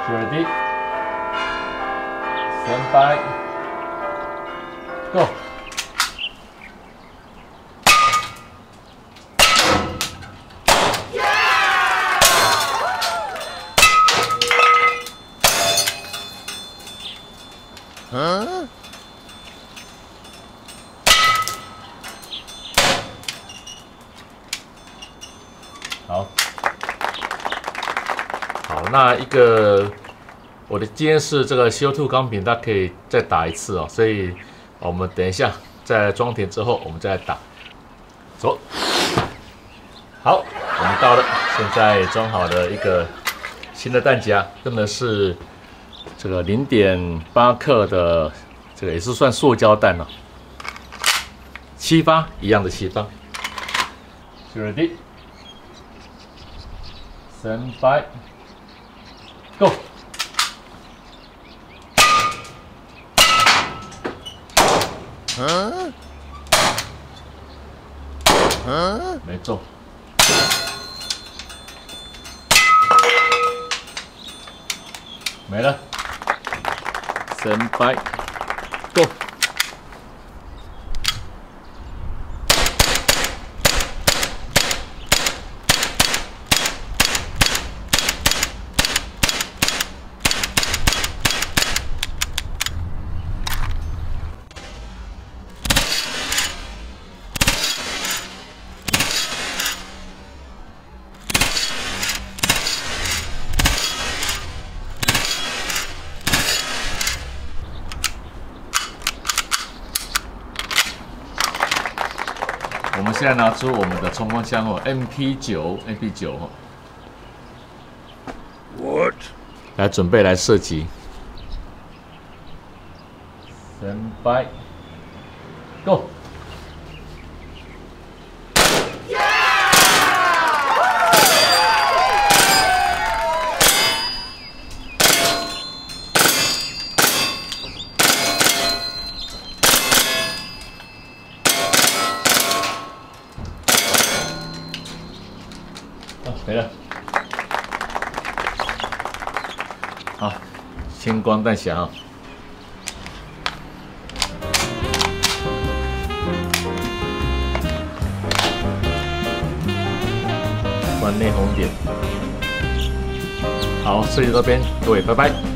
Ready, stand by, go。好，那我的今天是这个 CO2 钢瓶，它可以再打一次哦，所以我们等一下在装填之后，我们再来打。走，好，我们到了，现在装好了一个新的弹夹，用的是这个0.8克的，这个也是算塑胶弹了，7发一样的7发。Ready, stand by, go。没中。没了。Stand by, go。我们现在拿出我们的冲锋枪哦 ，MP9 哦， What？ 来准备来射击。Stand by, go。没了。好，星光弹匣啊。关内红点。好，设计到这边，各位拜拜。